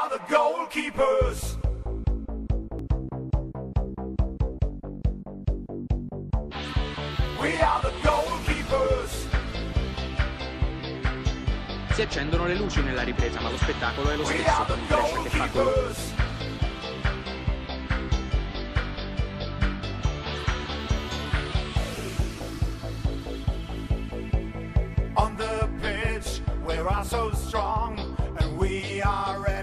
are the goalkeepers. We are the goalkeepers. Si accendono le luci nella ripresa, ma lo spettacolo è lo stesso, con il Brescia che fa gol. On the pitch, we are so strong, and we are ready.